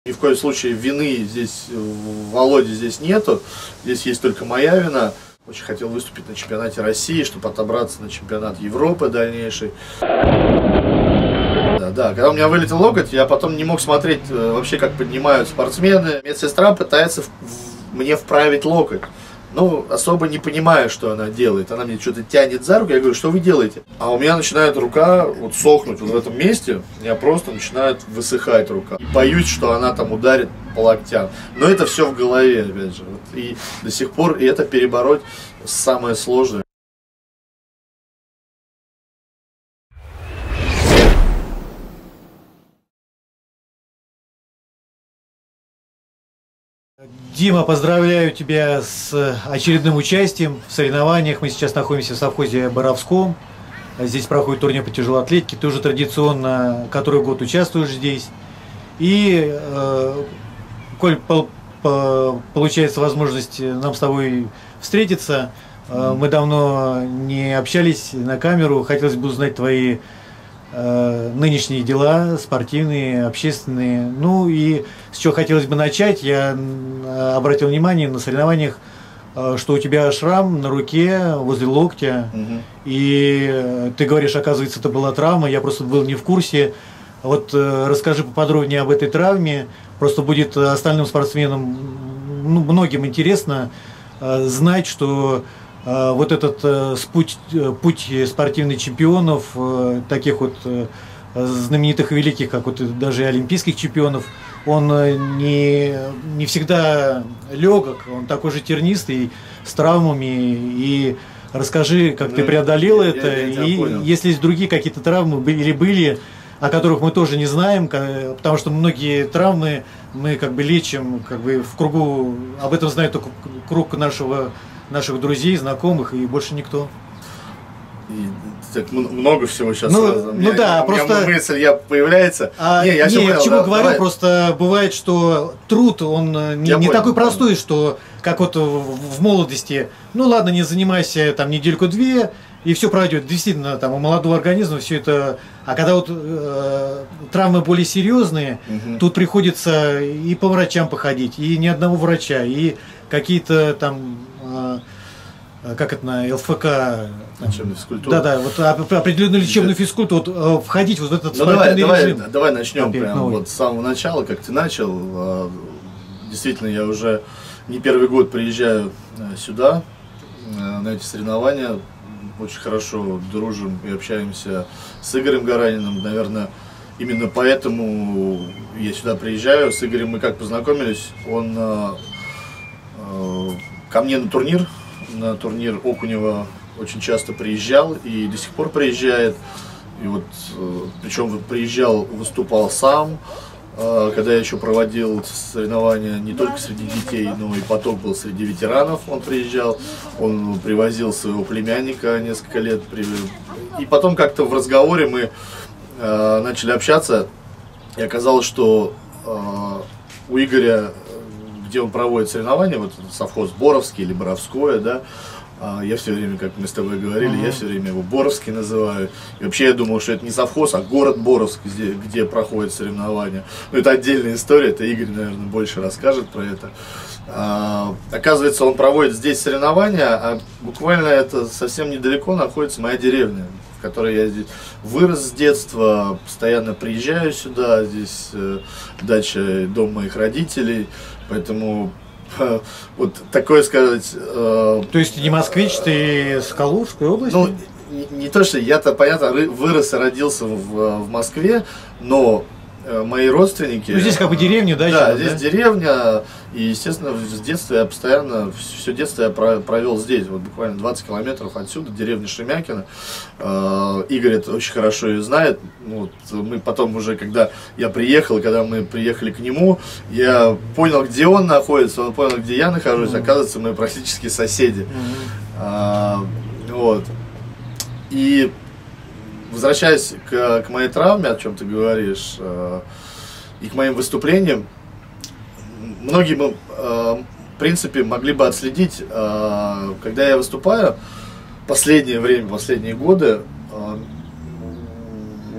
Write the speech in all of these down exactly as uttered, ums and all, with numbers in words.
Ни в коем случае вины здесь, Володи здесь нету, здесь есть только моя вина. Очень хотел выступить на чемпионате России, чтобы отобраться на чемпионат Европы дальнейший. Да, да, когда у меня вылетел локоть, я потом не мог смотреть вообще, как поднимают спортсмены. Медсестра пытается в, в, мне вправить локоть. Ну, особо не понимаю, что она делает. Она мне что-то тянет за руку, я говорю, что вы делаете? А у меня начинает рука вот сохнуть вот в этом месте, у меня просто начинает высыхать рука. И боюсь, что она там ударит по локтям. Но это все в голове, опять же. Вот. И до сих пор и это перебороть самое сложное. Дима, поздравляю тебя с очередным участием в соревнованиях. Мы сейчас находимся в совхозе Боровском. Здесь проходит турнир по тяжелой атлетике. Ты уже традиционно который год участвуешь здесь. И, э, коль по, по, получается возможность нам с тобой встретиться, э, мы давно не общались на камеру. Хотелось бы узнать твои нынешние дела, спортивные, общественные. Ну и с чего хотелось бы начать, я обратил внимание на соревнованиях, что у тебя шрам на руке возле локтя. Угу. И ты говоришь, оказывается, это была травма, я просто был не в курсе. Вот расскажи поподробнее об этой травме, просто будет остальным спортсменам, ну, многим интересно знать, что вот этот путь, путь спортивных чемпионов, таких вот знаменитых и великих, как вот даже и олимпийских чемпионов, он не, не всегда легок, он такой же тернистый, с травмами. И расскажи, как ну, ты преодолел я, это, я, я и понял. Есть ли другие какие-то травмы или были, о которых мы тоже не знаем, потому что многие травмы мы как бы лечим как бы в кругу, об этом знает только круг нашего наших друзей, знакомых и больше никто. И, так много всего сейчас. Ну, сразу. ну я, да, у просто меня мысль я появляется. А, не, я не, я к чему да, говорю, давай. Просто бывает, что труд он не, не такой простой, что как вот в, в молодости. Ну ладно, не занимайся там недельку-две и все пройдет. Действительно, там у молодого организма все это. А когда вот э, травмы более серьезные, угу. Тут приходится и по врачам походить, и ни одного врача, и какие-то там, э, как это на ЛФК, лечебную физкультуру. Да, да, вот определенную лечебную физкультуру, вот, э, входить вот в этот ну, давай, режим. Давай, давай начнем прямо новый. вот с самого начала, как ты начал. Действительно, я уже не первый год приезжаю сюда, на эти соревнования. Очень хорошо дружим и общаемся с Игорем Гараниным. Наверное, именно поэтому я сюда приезжаю. С Игорем мы как познакомились, он э, э, ко мне на турнир, на турнир Окунева очень часто приезжал и до сих пор приезжает. И вот, э, причем приезжал, выступал сам, э, когда я еще проводил соревнования не только среди детей, но и поток был среди ветеранов. Он приезжал, он привозил своего племянника несколько лет. И потом как-то в разговоре мы э, начали общаться, и оказалось, что э, у Игоря, где он проводит соревнования, вот совхоз Боровский или Боровское, да, э, я все время, как мы с тобой говорили, uh-huh. я все время его Боровский называю. И вообще я думал, что это не совхоз, а город Боровск, где, где проходят соревнования. Но это отдельная история, это Игорь, наверное, больше расскажет про это. А, оказывается, он проводит здесь соревнования, а буквально это совсем недалеко находится моя деревня, в которой я здесь вырос с детства, постоянно приезжаю сюда, здесь э, дача, дом моих родителей, поэтому э, вот такое сказать... Э, То есть не москвич, ты с Калужской области? Ну, не, не то, что я-то, понятно, вырос и родился в, в Москве, но мои родственники... Ну, здесь как бы деревня, да? Да, сейчас, здесь да? деревня, и, естественно, с детства я постоянно, все детство я провел здесь, вот буквально двадцать километров отсюда, деревня Шемякино. Игорь это очень хорошо ее знает. Вот, мы потом уже, когда я приехал, когда мы приехали к нему, я понял, где он находится, он понял, где я нахожусь, mm-hmm. оказывается, мы практически соседи. Mm-hmm. а, вот. И... Возвращаясь к, к моей травме, о чем ты говоришь, э, и к моим выступлениям, многие бы, э, в принципе, могли бы отследить, э, когда я выступаю, последнее время, последние годы, э,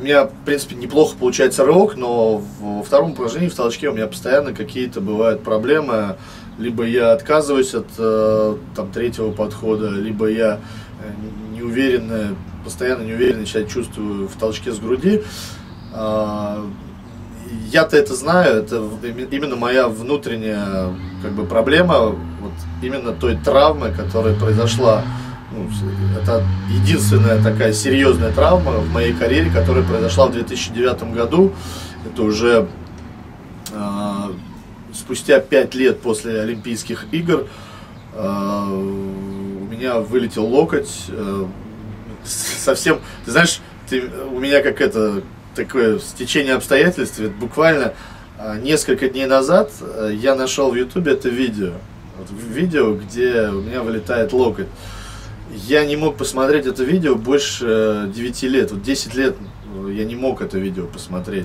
меня, в принципе, неплохо получается рывок, но во втором упражнении, в толчке, у меня постоянно какие-то бывают проблемы. Либо я отказываюсь от там, третьего подхода, либо я неуверенно, постоянно неуверенно себя чувствую в толчке с груди. Я-то это знаю, это именно моя внутренняя как бы, проблема, вот, именно той травмы, которая произошла. Ну, это единственная такая серьезная травма в моей карьере, которая произошла в две тысячи девятом году. Это уже э, спустя пять лет после Олимпийских игр э, у меня вылетел локоть. Э, совсем, ты знаешь, ты, у меня как это такое стечение обстоятельств. Буквально э, несколько дней назад э, я нашел в Ютубе это видео, вот, видео, где у меня вылетает локоть. Я не мог посмотреть это видео больше девяти лет. Вот десять лет я не мог это видео посмотреть.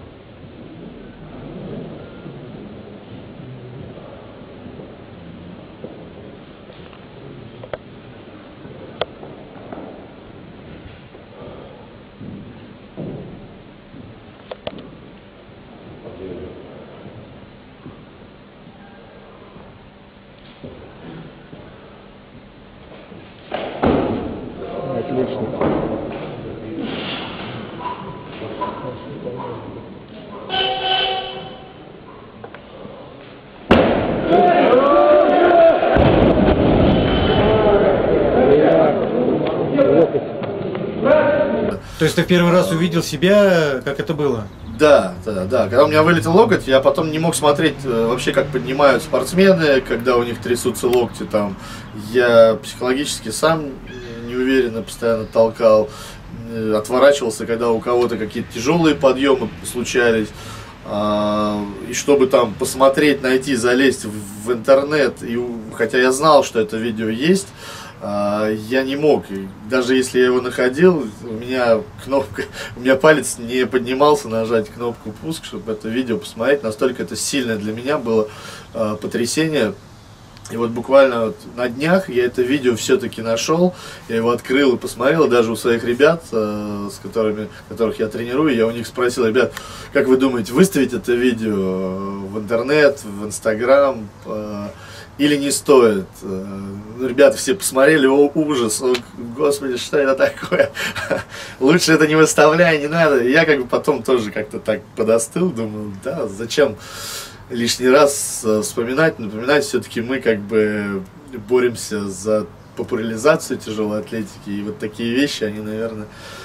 То есть ты в первый раз увидел себя, как это было? Да, да, да. Когда у меня вылетел локоть, я потом не мог смотреть вообще, как поднимают спортсмены, когда у них трясутся локти. Там. Я психологически сам неуверенно постоянно толкал, отворачивался, когда у кого-то какие-то тяжелые подъемы случались. И чтобы там посмотреть, найти, залезть в интернет, и, хотя я знал, что это видео есть, я не мог. И даже если я его находил, у меня кнопка, у меня палец не поднимался нажать кнопку пуск, чтобы это видео посмотреть. Настолько это сильное для меня было э, потрясение. И вот буквально вот на днях я это видео все-таки нашел, я его открыл и посмотрел, даже у своих ребят, э, с которыми, которых я тренирую, я у них спросил: ребят, как вы думаете, выставить это видео в интернет, в Инстаграм, э, или не стоит? Ребята все посмотрели, о, ужас, о, господи, что это такое? Лучше это не выставляй, не надо. И я как бы потом тоже как-то так подостыл, думаю, да, зачем лишний раз вспоминать, напоминать, все-таки мы как бы боремся за популяризацию тяжелой атлетики, и вот такие вещи, они, наверное,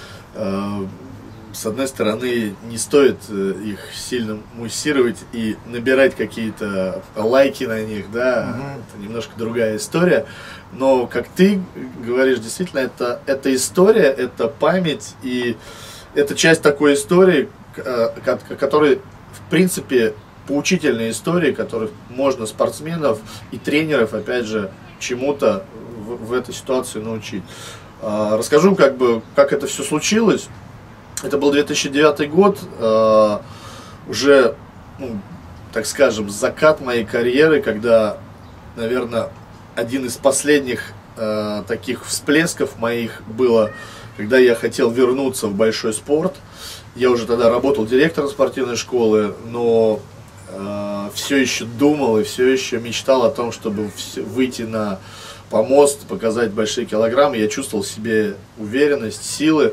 с одной стороны, не стоит их сильно муссировать и набирать какие-то лайки на них, да, uh-huh. Это немножко другая история, но, как ты говоришь, действительно, это, это история, это память, и это часть такой истории, которая, в принципе, поучительная история, которой можно спортсменов и тренеров, опять же, чему-то в, в этой ситуации научить. Расскажу, как бы, как это все случилось. Это был две тысячи девятый год, э, уже, ну, так скажем, закат моей карьеры, когда, наверное, один из последних э, таких всплесков моих было, когда я хотел вернуться в большой спорт. Я уже тогда работал директором спортивной школы, но э, все еще думал и все еще мечтал о том, чтобы выйти на помост, показать большие килограммы. Я чувствовал в себе уверенность, силы.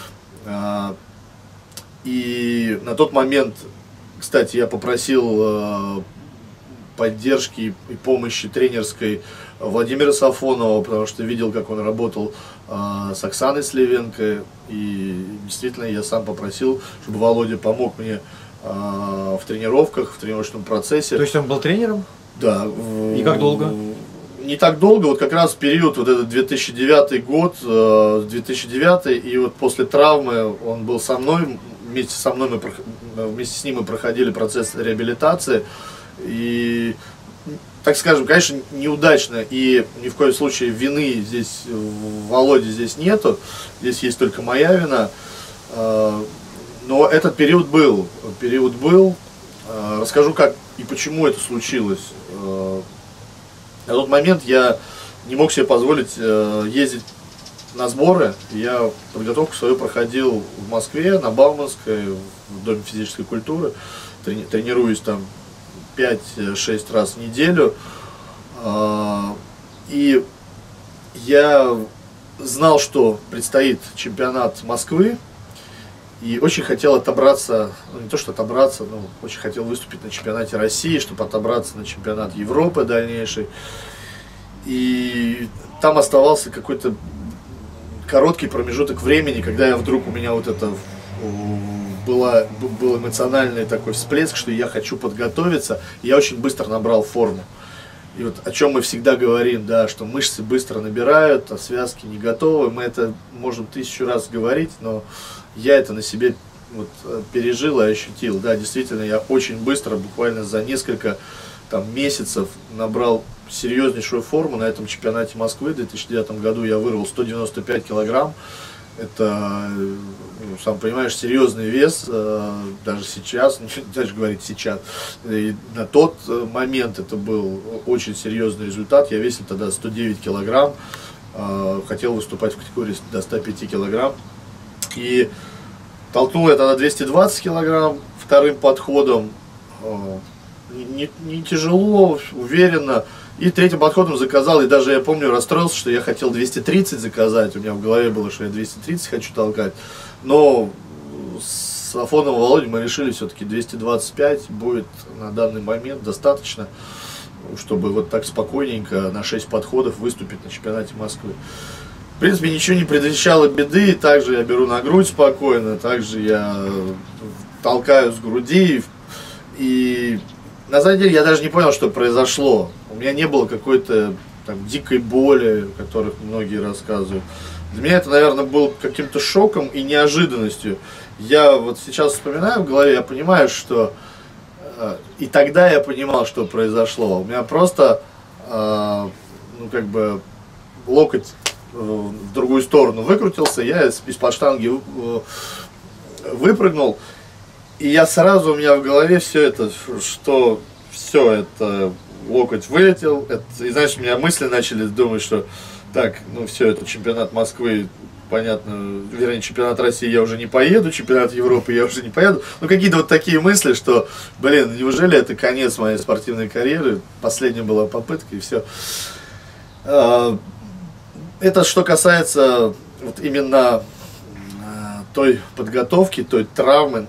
И на тот момент, кстати, я попросил поддержки и помощи тренерской Владимира Сафонова, потому что видел, как он работал с Оксаной Слевенко. И действительно я сам попросил, чтобы Володя помог мне в тренировках, в тренировочном процессе. То есть он был тренером? Да. И как долго? Не так долго, вот как раз период, вот этот две тысячи девятый год, две тысячи девятый, и вот после травмы он был со мной, вместе со мной мы, вместе с ним мы проходили процесс реабилитации, и, так скажем, конечно, неудачно, и ни в коем случае вины здесь, Володи здесь нету, здесь есть только моя вина, но этот период был, период был, расскажу, как и почему это случилось. На тот момент я не мог себе позволить э, ездить на сборы. Я подготовку свою проходил в Москве, на Бауманской, в Доме физической культуры. Трени тренируюсь там пять-шесть раз в неделю. И я знал, что предстоит чемпионат Москвы. И очень хотел отобраться, ну не то что отобраться, но очень хотел выступить на чемпионате России, чтобы отобраться на чемпионат Европы дальнейший. И там оставался какой-то короткий промежуток времени, когда я вдруг, у меня вот это была, был эмоциональный такой всплеск, что я хочу подготовиться. И я очень быстро набрал форму. И вот о чем мы всегда говорим, да, что мышцы быстро набирают, а связки не готовы. Мы это можем тысячу раз говорить, но я это на себе вот пережил и ощутил. Да, действительно, я очень быстро, буквально за несколько там, месяцев набрал серьезнейшую форму. На этом чемпионате Москвы в две тысячи девятом году я вырвал сто девяносто пять килограмм. Это, ну, сам понимаешь, серьезный вес, даже сейчас, даже говорить сейчас, и на тот момент это был очень серьезный результат. Я весил тогда сто девять килограмм, хотел выступать в категории до ста пяти килограмм. И толкнул я тогда двести двадцать килограмм вторым подходом, не, не тяжело, уверенно. И третьим подходом заказал, и даже я помню, расстроился, что я хотел двести тридцать заказать, у меня в голове было, что я двести тридцать хочу толкать, но с Афоновым Володей мы решили, все-таки двести двадцать пять будет на данный момент достаточно, чтобы вот так спокойненько на шесть подходов выступить на чемпионате Москвы. В принципе, ничего не предвещало беды, также я беру на грудь спокойно, также я толкаю с груди, и на самом деле я даже не понял, что произошло. У меня не было какой-то там дикой боли, о которых многие рассказывают. Для меня это, наверное, было каким-то шоком и неожиданностью. Я вот сейчас вспоминаю в голове, я понимаю, что э, и тогда я понимал, что произошло. У меня просто, э, ну как бы, локоть э, в другую сторону выкрутился, я из-под штанги э, выпрыгнул. И я сразу, у меня в голове все это, что все это, локоть вылетел, это, и знаешь, у меня мысли начали думать, что так, ну все, это чемпионат Москвы, понятно, вернее, чемпионат России я уже не поеду, чемпионат Европы я уже не поеду. Ну какие-то вот такие мысли, что, блин, неужели это конец моей спортивной карьеры, последняя была попытка и все. Это что касается вот именно той подготовки, той травмы.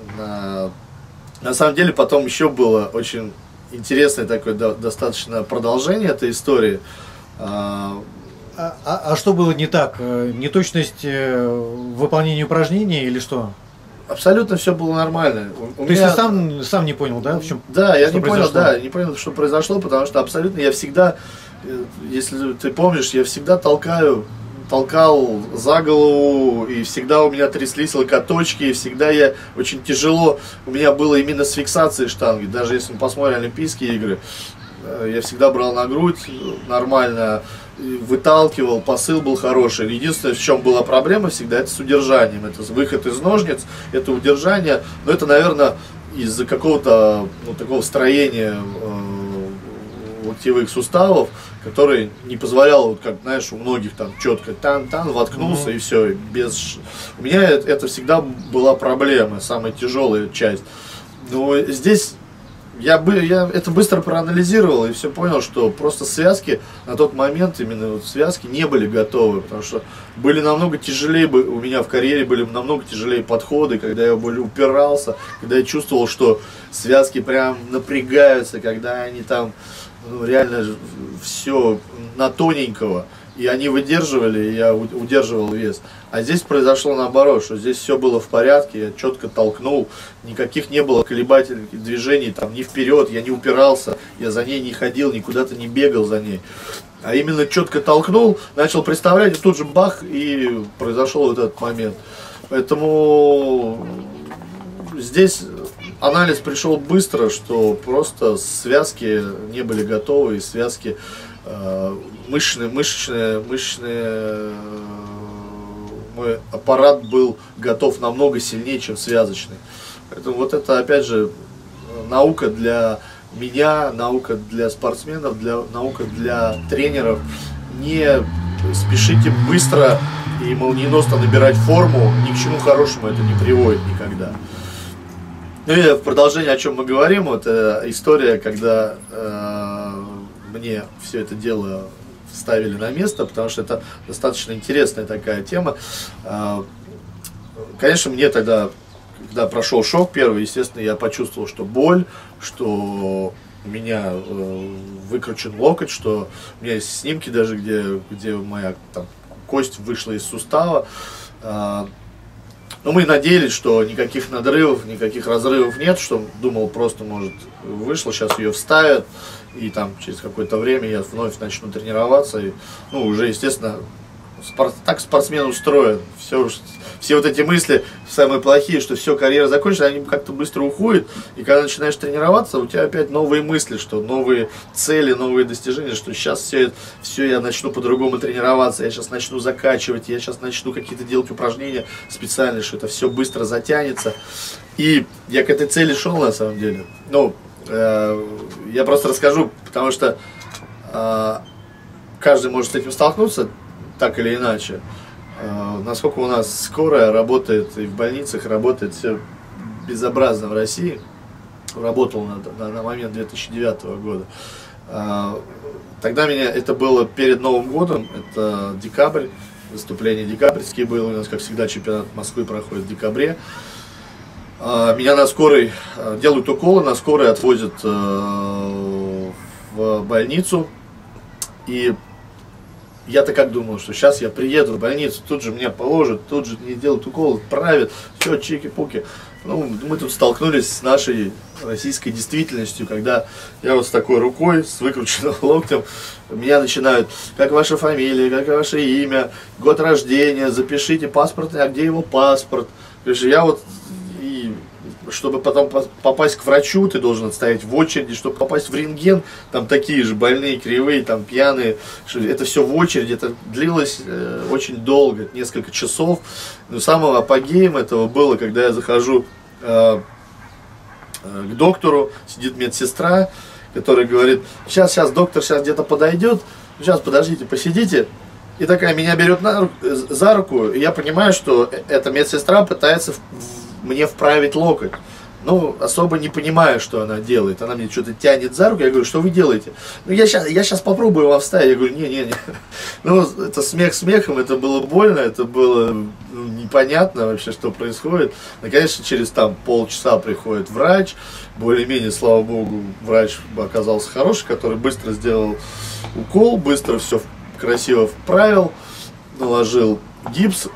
На самом деле потом еще было очень интересное такое достаточно продолжение этой истории. А, а, а что было не так? Неточность в выполнении упражнений или что? Абсолютно все было нормально. У, у То меня... есть ты сам, сам не понял, да, в чем? Да, я не произошло? понял, да, не понял, что произошло, потому что абсолютно я всегда, если ты помнишь, я всегда толкаю, толкал за голову, и всегда у меня тряслись локоточки, и всегда я очень тяжело, у меня было именно с фиксацией штанги. Даже если мы посмотрим Олимпийские игры, я всегда брал на грудь нормально, выталкивал, посыл был хороший. Единственное, в чем была проблема всегда, это с удержанием. Это выход из ножниц, это удержание. Но это, наверное, из-за какого-то, ну, такого строения э, локтевых суставов, который не позволял, вот как, знаешь, у многих там четко тан-тан, воткнулся, mm-hmm. и все. Без... У меня это, это всегда была проблема, самая тяжелая часть. Но здесь я, бы, я это быстро проанализировал и все понял, что просто связки на тот момент, именно вот связки не были готовы, потому что были намного тяжелее, у меня в карьере были намного тяжелее подходы, когда я более упирался, когда я чувствовал, что связки прям напрягаются, когда они там, ну, реально все на тоненького, и они выдерживали, и я удерживал вес. А здесь произошло наоборот, что здесь все было в порядке, я четко толкнул, никаких не было колебательных движений, там, ни вперед, я не упирался, я за ней не ходил, никуда-то не бегал за ней. А именно четко толкнул, начал представлять, и тут же бах, и произошел вот этот момент. Поэтому здесь анализ пришел быстро, что просто связки не были готовы, и связки э, мышечные, мышечные, мышечные, мой аппарат был готов намного сильнее, чем связочный. Поэтому вот это, опять же, наука для меня, наука для спортсменов, для, наука для тренеров. Не спешите быстро и молниеносно набирать форму, ни к чему хорошему это не приводит никогда. Ну и в продолжение, о чем мы говорим, вот э, история, когда э, мне все это дело ставили на место, потому что это достаточно интересная такая тема. Э, конечно, мне тогда, когда прошел шок первый, естественно, я почувствовал, что боль, что у меня э, выкручен локоть, что у меня есть снимки даже, где, где моя там кость вышла из сустава. Э, Но мы надеялись, что никаких надрывов, никаких разрывов нет, что думал, просто, может, вышло, сейчас ее вставят, и там через какое-то время я вновь начну тренироваться. И, ну, уже, естественно, спорт, так спортсмен устроен. Все, все вот эти мысли, самые плохие, что все, карьера закончена, они как-то быстро уходят. И когда начинаешь тренироваться, у тебя опять новые мысли, что новые цели, новые достижения, что сейчас все, все я начну по-другому тренироваться, я сейчас начну закачивать, я сейчас начну какие-то делать упражнения специальные, что это все быстро затянется. И я к этой цели шел на самом деле. Ну, э, я просто расскажу, потому что э, каждый может с этим столкнуться, так или иначе. Uh, насколько у нас скорая работает и в больницах работает все безобразно в России. Работал на, на, на момент две тысячи девятого года. Uh, тогда меня, это было перед Новым годом, это декабрь, выступление декабрьские было, у нас, как всегда, чемпионат Москвы проходит в декабре. Uh, меня на скорой, uh, делают уколы, на скорой отвозят uh, в больницу. И я-то как думал, что сейчас я приеду в больницу, тут же меня положат, тут же мне делают укол, правят, все, чики-пуки. Ну, мы тут столкнулись с нашей российской действительностью, когда я вот с такой рукой, с выкрученным локтем, меня начинают, как ваша фамилия, как ваше имя, год рождения, запишите паспорт, а где его паспорт. То есть я вот, и чтобы потом попасть к врачу, ты должен стоять в очереди, чтобы попасть в рентген, там такие же больные, кривые, там пьяные, это все в очереди, это длилось э, очень долго, несколько часов. Но самым апогеем этого было, когда я захожу э, э, к доктору, сидит медсестра, которая говорит, сейчас, сейчас, доктор сейчас где-то подойдет, сейчас, подождите, посидите. И такая меня берет на руку, за руку, и я понимаю, что эта медсестра пытается в, в, мне вправить локоть. Ну, особо не понимаю, что она делает. Она мне что-то тянет за руку, я говорю, что вы делаете? Ну, я сейчас, я сейчас попробую вам вставить. Я говорю, не-не-не. Ну, это смех смехом, это было больно, это было ну, непонятно вообще, что происходит. Наконец, через там полчаса приходит врач. Более-менее, слава богу, врач оказался хороший, который быстро сделал укол, быстро все красиво вправил, наложил гипс.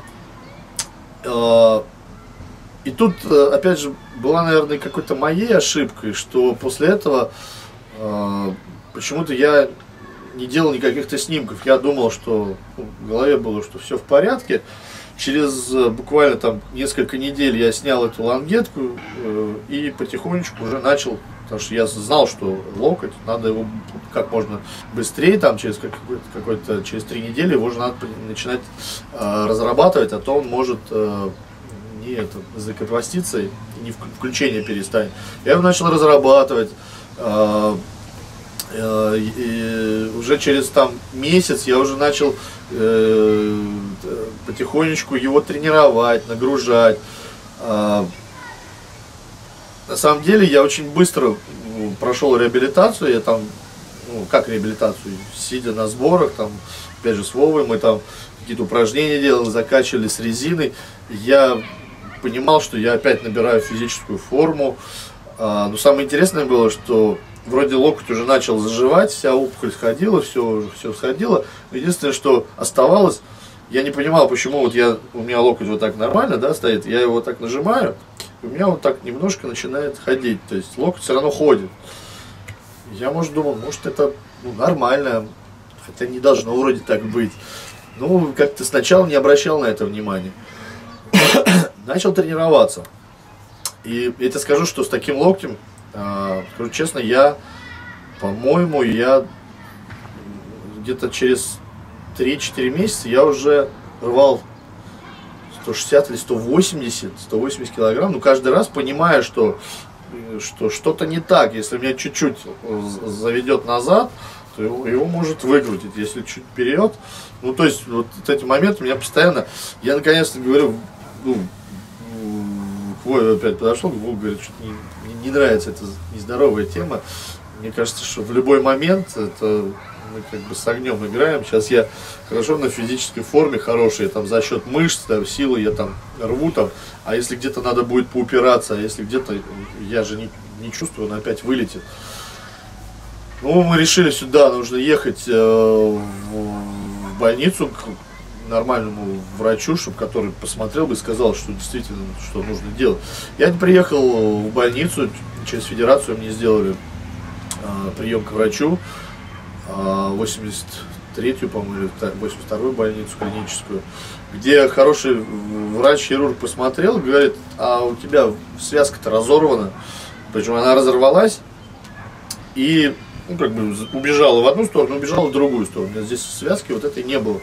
И тут, опять же, была, наверное, какой-то моей ошибкой, что после этого э, почему-то я не делал никаких-то снимков. Я думал, что ну, в голове было, что все в порядке. Через э, буквально там несколько недель я снял эту лангетку э, и потихонечку уже начал, потому что я знал, что локоть, надо его как можно быстрее, там через какой-то, какой-то через три недели его уже надо начинать э, разрабатывать, а то он может э, не это, закрепоститься и не включение перестанет. Я его начал разрабатывать, э, э, и уже через там месяц я уже начал э, потихонечку его тренировать, нагружать. Э, на самом деле я очень быстро прошел реабилитацию, я там, ну, как реабилитацию, сидя на сборах, там, опять же с Вовой, мы там какие-то упражнения делали, закачивали с резиной, я понимал, что я опять набираю физическую форму. А, но самое интересное было, что вроде локоть уже начал заживать, вся опухоль сходила, все, все сходило. Но единственное, что оставалось, я не понимал, почему вот я, у меня локоть вот так нормально, да, стоит, я его вот так нажимаю, и у меня вот так немножко начинает ходить, то есть локоть все равно ходит. Я, может, думал, может, это ну, нормально, хотя не должно вроде так быть. Ну, как-то сначала не обращал на это внимания. Начал тренироваться. И я тебе скажу, что с таким локтем, э, скажу честно, я, по-моему, я где-то через три-четыре месяца я уже рвал сто шестьдесят или сто восемьдесят, сто восемьдесят килограмм. Ну, каждый раз понимая, что, что что-то не так. Если меня чуть-чуть заведет назад, то его, его может выкрутить, если чуть вперед. Ну, то есть, вот эти моменты меня постоянно, я наконец-то говорю, ну, Вова опять подошел, Вова говорит, что не, не, не нравится эта нездоровая тема. Мне кажется, что в любой момент это мы как бы с огнем играем. Сейчас я хорошо на физической форме, хорошая, там за счет мышц, там, силы я там рву там, а если где-то надо будет поупираться, а если где-то я же не, не чувствую, он опять вылетит. Ну, мы решили сюда, нужно ехать э, в, в больницу к нормальному врачу, чтобы который посмотрел бы и сказал, что действительно, что нужно делать. Я приехал в больницу, через федерацию мне сделали э, прием к врачу, э, восемьдесят третью, по-моему, или восемьдесят вторую больницу клиническую, где хороший врач-хирург посмотрел, говорит, а у тебя связка-то разорвана, причем она разорвалась и ну, как бы убежала в одну сторону, убежала в другую сторону. У меня здесь связки вот этой не было.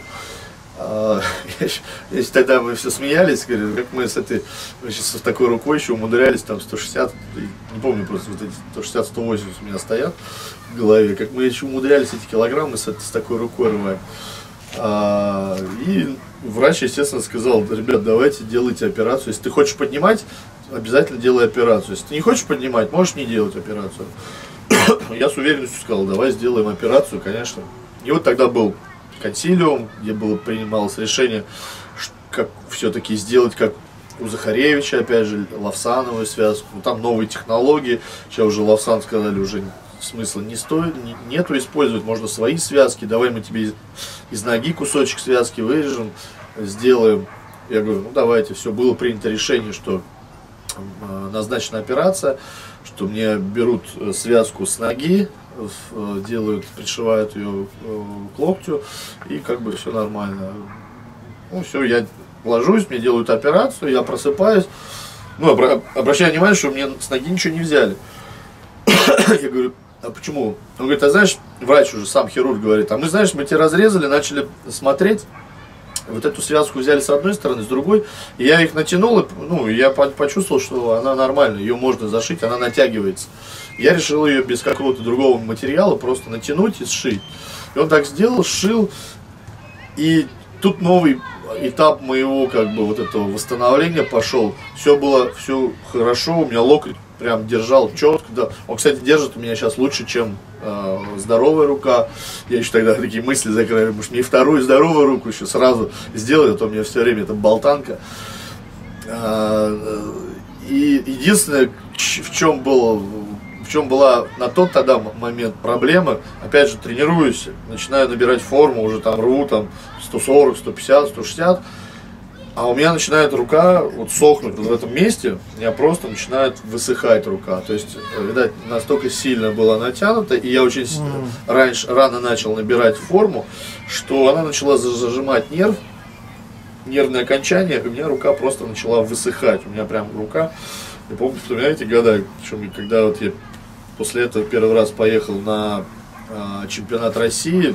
Если тогда мы все смеялись, говорю, как мы с этой, сейчас с такой рукой еще умудрялись, там сто шестьдесят, не помню, просто вот эти сто шестьдесят — сто восемьдесят у меня стоят в голове, как мы еще умудрялись эти килограммы с, с такой рукой рвать. А, и врач, естественно, сказал, ребят, давайте делайте операцию. Если ты хочешь поднимать, обязательно делай операцию. Если ты не хочешь поднимать, можешь не делать операцию. Я с уверенностью сказал, давай сделаем операцию, конечно. И вот тогда был консилиум, где было принималось решение, как все-таки сделать, как у Захаревича, опять же, лавсановую связку. Ну, там новые технологии. Сейчас уже лавсан сказали, уже смысла не стоит, не, нету использовать, можно свои связки. Давай мы тебе из, из ноги кусочек связки вырежем, сделаем. Я говорю, ну давайте, все, было принято решение, что э, назначена операция, что мне берут связку с ноги, делают, пришивают ее к локтю, и как бы все нормально. Ну все, я ложусь, мне делают операцию, я просыпаюсь, ну, обра обращаю внимание, что мне с ноги ничего не взяли. Я говорю, а почему? Он говорит, а знаешь, врач уже, сам хирург говорит, а мы, знаешь, мы тебя разрезали, начали смотреть, вот эту связку взяли с одной стороны, с другой, и я их натянул, и, ну, я почувствовал, что она нормальная, ее можно зашить, она натягивается. Я решил ее без какого-то другого материала просто натянуть и сшить. И он так сделал, сшил, и тут новый этап моего, как бы, вот этого восстановления пошел. Все было, все хорошо, у меня локоть прям держал четко. Да. Он, кстати, держит у меня сейчас лучше, чем э, здоровая рука. Я еще тогда такие мысли закрыли, может, мне вторую здоровую руку еще сразу сделать, а то у меня все время это болтанка. Э, и единственное, в чем было, в чем была на тот тогда момент проблема, опять же, тренируюсь, начинаю набирать форму, уже там рву там сто сорок, сто пятьдесят, сто шестьдесят. А у меня начинает рука вот сохнуть вот в этом месте, у меня просто начинает высыхать рука. То есть, видать, настолько сильно была натянута, и я очень mm. раньше, рано начал набирать форму, что она начала зажимать нерв, нервное окончание, и у меня рука просто начала высыхать. У меня прям рука, я помню, вспоминаете года, причем, когда вот я после этого первый раз поехал на э, чемпионат России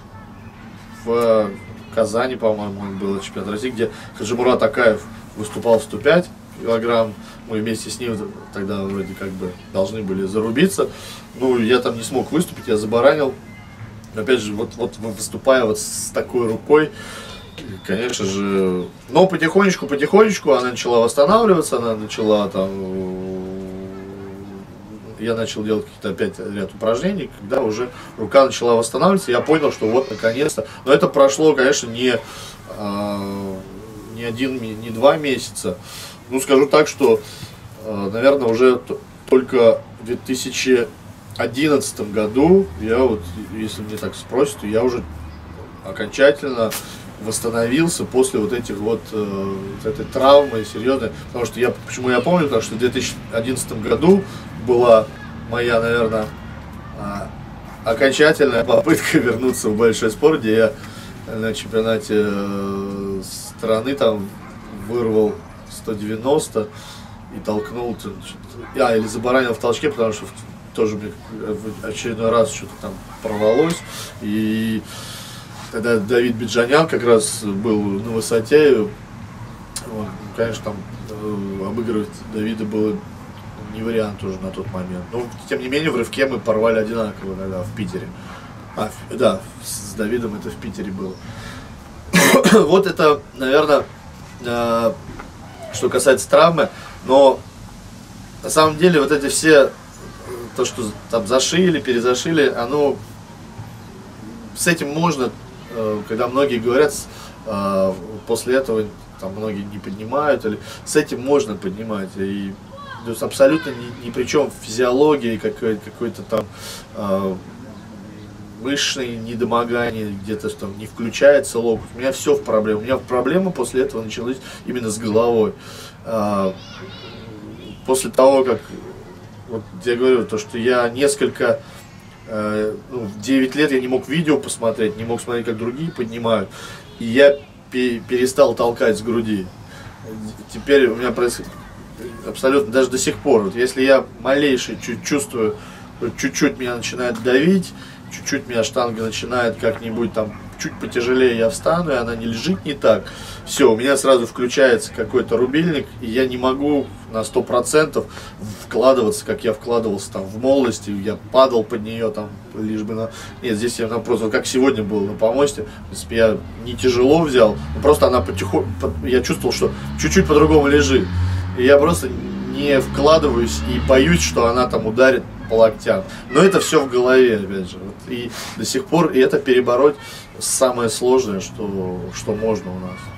в Казани, по-моему, был чемпионат России, где Хаджимурат Акаев выступал в сто пять килограмм. Мы вместе с ним тогда вроде как бы должны были зарубиться. Ну, я там не смог выступить, я забаранил. Опять же, вот, вот выступая вот с такой рукой, конечно же, но потихонечку, потихонечку она начала восстанавливаться, она начала там, я начал делать какие-то опять ряд упражнений, когда уже рука начала восстанавливаться, я понял, что вот наконец-то, но это прошло, конечно, не, э, не один, не два месяца, ну скажу так, что, э, наверное, уже только в две тысячи одиннадцатом году, я вот, если мне так спросят, то я уже окончательно восстановился после вот этих вот, э, вот этой травмы серьезной, потому что я, почему я помню, потому что в две тысячи одиннадцатом году была моя, наверное, э, окончательная попытка вернуться в большой спорт, где я на чемпионате э, страны там вырвал сто девяносто и толкнул, а, или забаранил в толчке, потому что тоже мне в очередной раз что-то там порвалось, и тогда Давид Биджанян как раз был на высоте, он, конечно, там э, обыгрывать Давида было не вариант уже на тот момент. Но, тем не менее, в рывке мы порвали одинаково тогда в Питере. А, да, с Давидом это в Питере было. Вот это, наверное, э, что касается травмы, но на самом деле вот эти все, то, что там зашили, перезашили, оно, с этим можно, э, когда многие говорят, э, после этого там многие не поднимают, или с этим можно поднимать, и то есть абсолютно ни, ни при чем физиологии, какой-то, какой-то там э, мышечные недомогания, где-то там не включается локоть. У меня все в проблеме. У меня проблемы после этого начались именно с головой. А, после того, как, вот я говорю, то, что я несколько, э, ну, в девять лет я не мог видео посмотреть, не мог смотреть, как другие поднимают. И я пе- перестал толкать с груди. Теперь у меня происходит абсолютно, даже до сих пор, вот если я малейший чуть чувствую, чуть-чуть меня начинает давить, чуть-чуть меня штанга начинает как-нибудь там, чуть потяжелее я встану, и она не лежит не так, все, у меня сразу включается какой-то рубильник, и я не могу на сто процентов вкладываться, как я вкладывался там в молодости, я падал под нее там, лишь бы на... Нет, здесь я просто, вот как сегодня был на помосте, в принципе, я не тяжело взял, просто она потихоньку, я чувствовал, что чуть-чуть по-другому лежит, и я просто не вкладываюсь и боюсь, что она там ударит по локтям. Но это все в голове, опять же. Вот. И до сих пор и это перебороть самое сложное, что, что можно у нас.